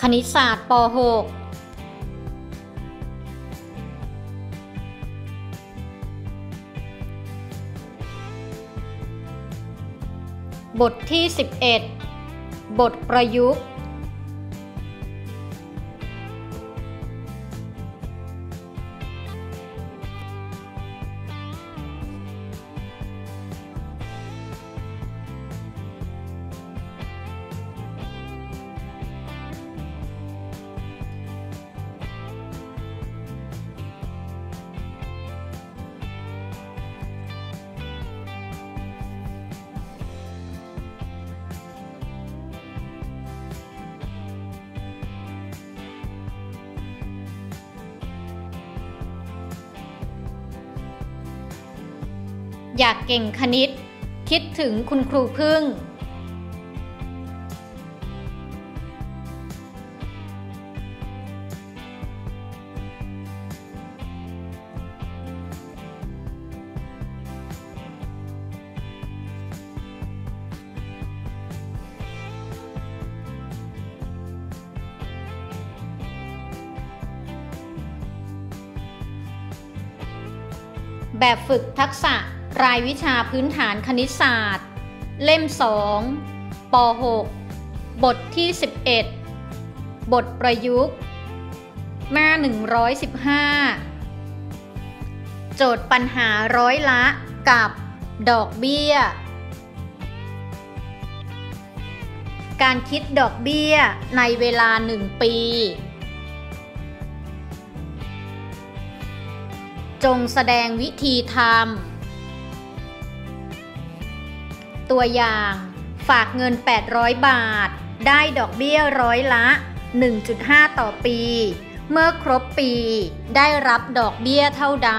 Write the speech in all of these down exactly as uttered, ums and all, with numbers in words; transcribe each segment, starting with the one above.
คณิตศาสตร์ป หก บทที่สิบเอ็ดบทประยุกต์อยากเก่งคณิตคิดถึงคุณครูพึ่งแบบฝึกทักษะรายวิชาพื้นฐานคณิตศาสตร์เล่มสองป หก บทที่สิบเอ็ดบทประยุกต์หน้าหนึ่งร้อยสิบห้าโจทย์ปัญหาร้อยละกับดอกเบี้ยการคิดดอกเบี้ยในเวลาหนึ่งปีจงแสดงวิธีทำตัวอย่างฝากเงินแปดร้อยบาทได้ดอกเบี้ยร้อยละ หนึ่งจุดห้า ต่อปีเมื่อครบปีได้รับดอกเบี้ยเท่าใด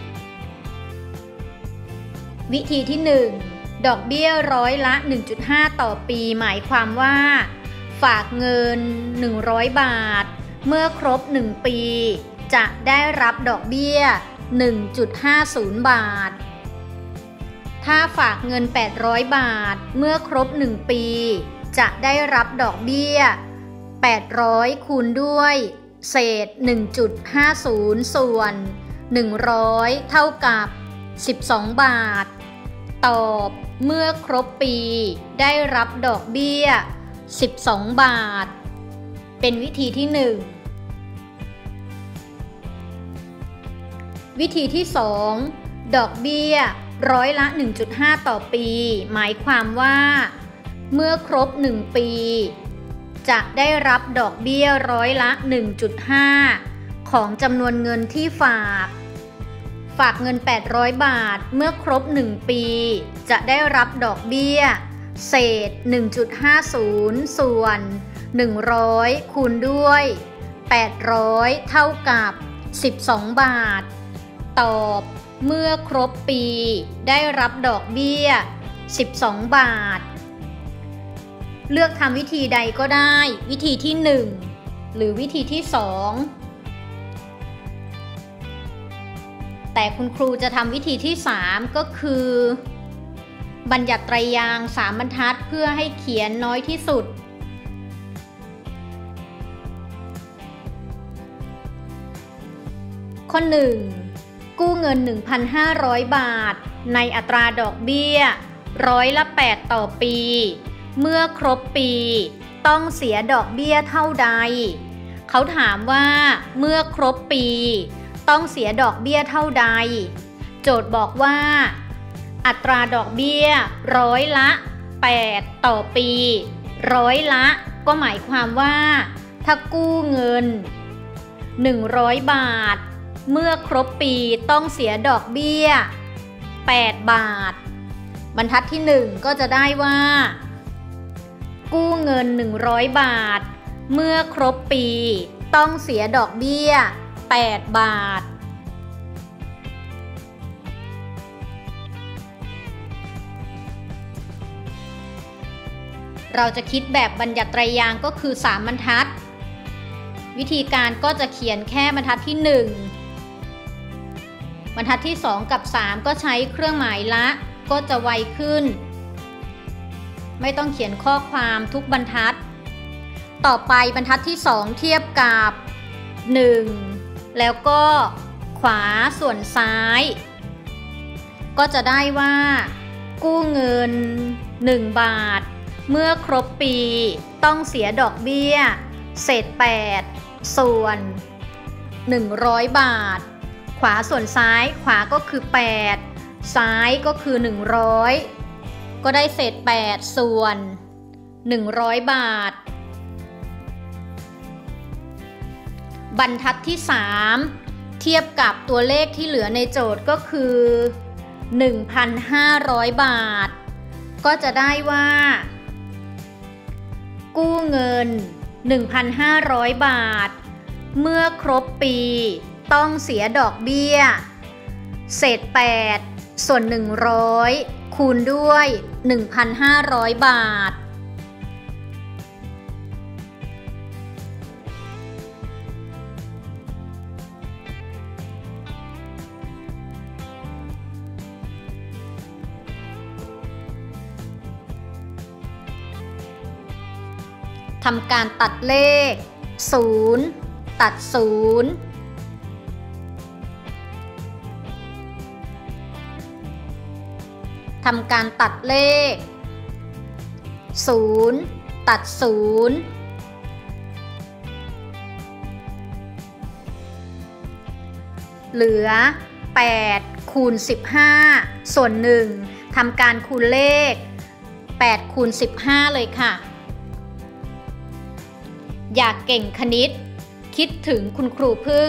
วิธีที่หนึ่งดอกเบี้ยร้อยละ หนึ่งจุดห้า ต่อปีหมายความว่าฝากเงินหนึ่งร้อยบาทเมื่อครบหนึ่งปีจะได้รับดอกเบี้ย หนึ่งจุดห้าศูนย์ บาทถ้าฝากเงินแปดร้อยบาทเมื่อครบหนึ่งปีจะได้รับดอกเบี้ยแปดร้อยคูณด้วยเศษ หนึ่งจุดห้าศูนย์ ส่วนหนึ่งร้อยเท่ากับสิบสองบาทตอบเมื่อครบปีได้รับดอกเบี้ยสิบสองบาทเป็นวิธีที่หนึ่งวิธีที่สองดอกเบี้ยร้อยละ หนึ่งจุดห้า ต่อปีหมายความว่าเมื่อครบหนึ่งปีจะได้รับดอกเบี้ยร้อยละ หนึ่งจุดห้า ของจำนวนเงินที่ฝากฝากเงินแปดร้อยบาทเมื่อครบหนึ่งปีจะได้รับดอกเบี้ยเศษ หนึ่งจุดห้าศูนย์ ส่วนหนึ่งร้อยคูณด้วยแปดร้อยเท่ากับสิบสองบาทตอบเมื่อครบปีได้รับดอกเบี้ยสิบสองบาทเลือกทำวิธีใดก็ได้วิธีที่หนึ่งหรือวิธีที่สองแต่คุณครูจะทำวิธีที่สามก็คือบัญญัติไตรยางค์สามบรรทัดเพื่อให้เขียนน้อยที่สุดข้อหนึ่งกู้เงิน หนึ่งพันห้าร้อย บาทในอัตราดอกเบี้ยร้อยละแปดต่อปีเมื่อครบปีต้องเสียดอกเบี้ยเท่าใดเขาถามว่าเมื่อครบปีต้องเสียดอกเบี้ยเท่าใดโจทย์บอกว่าอัตราดอกเบี้ยร้อยละแปดต่อปีร้อยละก็หมายความว่าถ้ากู้เงินหนึ่งร้อยบาทเมื่อครบปีต้องเสียดอกเบี้ยแปดบาทบรรทัดที่หนึ่งก็จะได้ว่ากู้เงินหนึ่งร้อยบาทเมื่อครบปีต้องเสียดอกเบี้ยแปดบาทเราจะคิดแบบบัญญัติไตรยางค์ก็คือสามบรรทัดวิธีการก็จะเขียนแค่บรรทัดที่หนึ่งบรรทัดที่สองกับสามก็ใช้เครื่องหมายละก็จะไวขึ้นไม่ต้องเขียนข้อความทุกบรรทัดต่อไปบรรทัดที่สองเทียบกับหนึ่งแล้วก็ขวาส่วนซ้ายก็จะได้ว่ากู้เงินหนึ่งบาทเมื่อครบปีต้องเสียดอกเบี้ยเศษแปดส่วนหนึ่งร้อยบาทขวาส่วนซ้ายขวาก็คือแปดซ้ายก็คือหนึ่งร้อยก็ได้เศษแปดส่วนหนึ่งร้อยบาทบรรทัดที่สามเทียบกับตัวเลขที่เหลือในโจทย์ก็คือ หนึ่งพันห้าร้อย บาทก็จะได้ว่ากู้เงิน หนึ่งพันห้าร้อย บาทเมื่อครบปีต้องเสียดอกเบี้ยเศษแปดส่วนหนึ่งร้อยคูณด้วย หนึ่งพันห้าร้อย บาททำการตัดเลขศูนย์ตัดศูนย์ทำการตัดเลขศูนย์ตัดศูนย์เหลือแปดคูณสิบห้าส่วนหนึ่งทำการคูณเลขแปดคูณสิบห้าเลยค่ะอยากเก่งคณิตคิดถึงคุณครูพึ่ง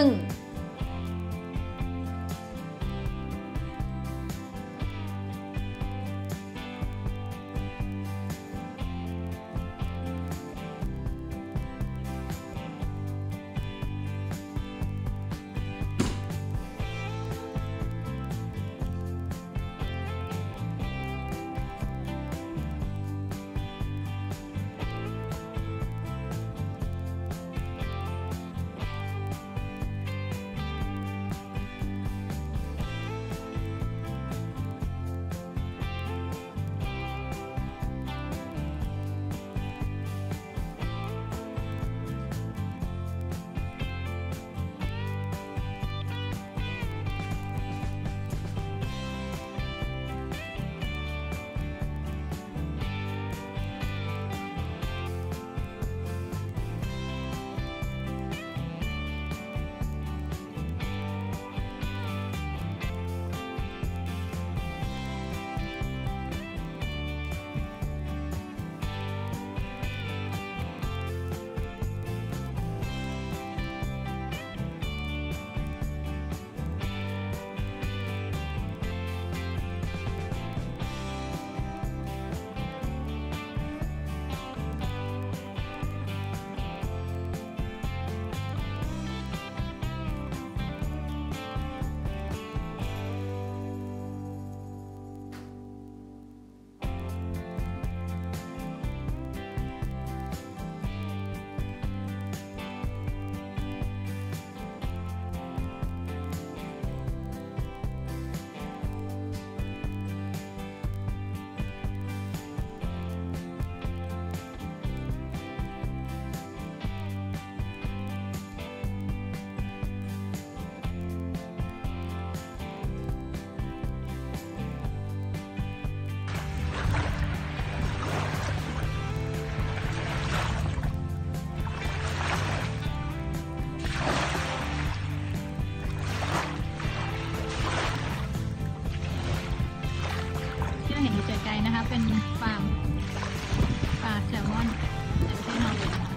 เห็นอยู่ไกลๆนะคะเป็นฟาร์มปลาแซลมอนในประเทศนอร์เวย์นะคะ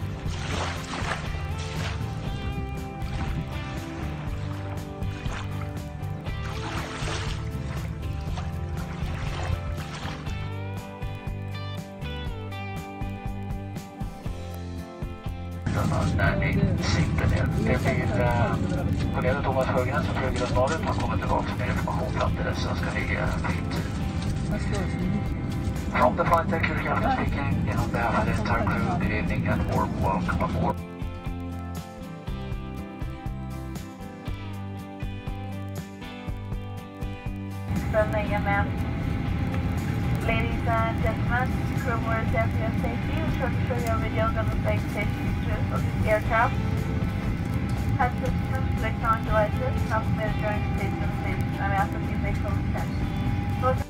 När ni sitter ner. Det blir eh, kollega Thomas Sjögren som flyger oss norrut. Han kommer tillbaka med information fram till dess. Sen ska ni eh, fint. From the flight deck, you're captain speaking. On behalf of the entire crew, good evening and warm welcome aboard. From A M F Ladies and gentlemen, crew members here for your safety. We're trying to show you a video on the flight safety features of this aircraft. Head systems, electronic devices, not permitted during the station of the station. I may ask that you make close attention. Most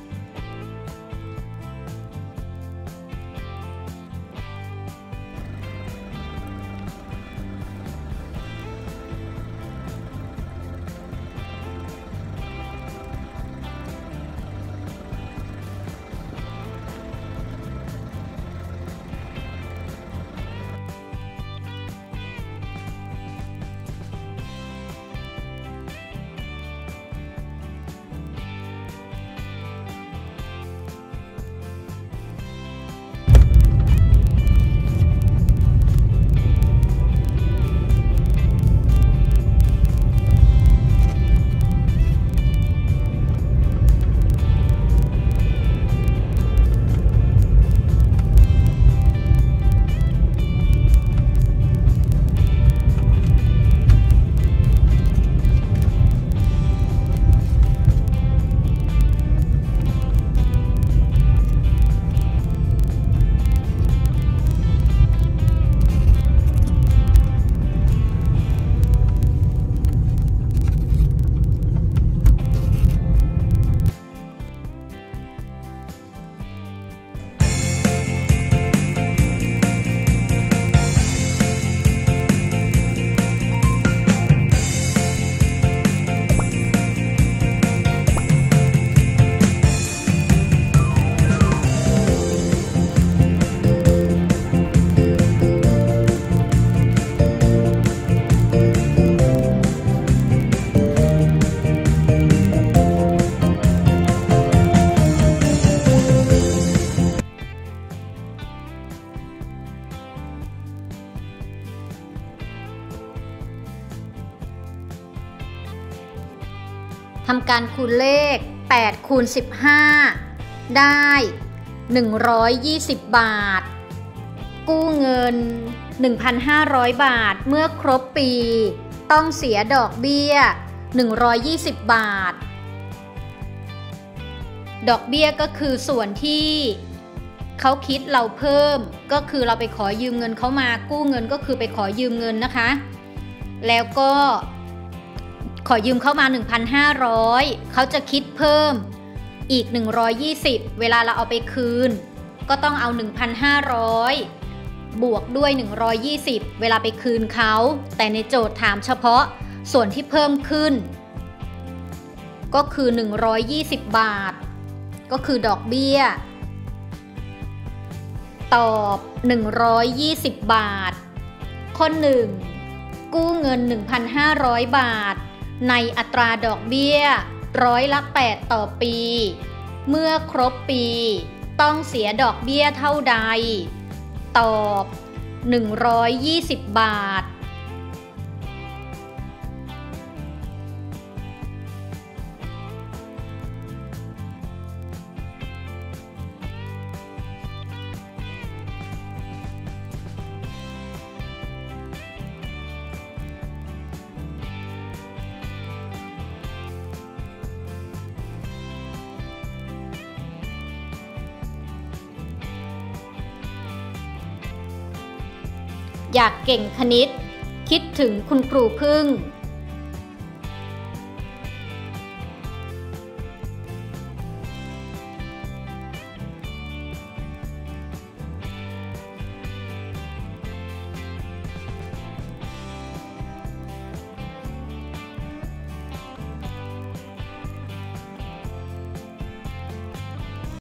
ทำการคูณเลขแปดคูณสิบห้าได้หนึ่งร้อยยี่สิบบาทกู้เงิน หนึ่งพันห้าร้อย บาทเมื่อครบปีต้องเสียดอกเบี้ยหนึ่งร้อยยี่สิบบาทดอกเบี้ยก็คือส่วนที่เขาคิดเราเพิ่มก็คือเราไปขอยืมเงินเขามากู้เงินก็คือไปขอยืมเงินนะคะแล้วก็ขอยืมเข้ามา หนึ่งพันห้าร้อย เขาจะคิดเพิ่มอีกหนึ่งร้อยยี่สิบเวลาเราเอาไปคืนก็ต้องเอา หนึ่งพันห้าร้อย บวกด้วยหนึ่งร้อยยี่สิบเวลาไปคืนเขาแต่ในโจทย์ถามเฉพาะส่วนที่เพิ่มขึ้นก็คือหนึ่งร้อยยี่สิบบาทก็คือดอกเบี้ยตอบหนึ่งร้อยยี่สิบบาทข้อหนึ่งกู้เงิน หนึ่งพันห้าร้อย บาทในอัตราดอกเบี้ยร้อยละแปดต่อปีเมื่อครบปีต้องเสียดอกเบี้ยเท่าใดตอบหนึ่งร้อยยี่สิบบาทอยากเก่งคณิตคิดถึงคุณครูพึ่ง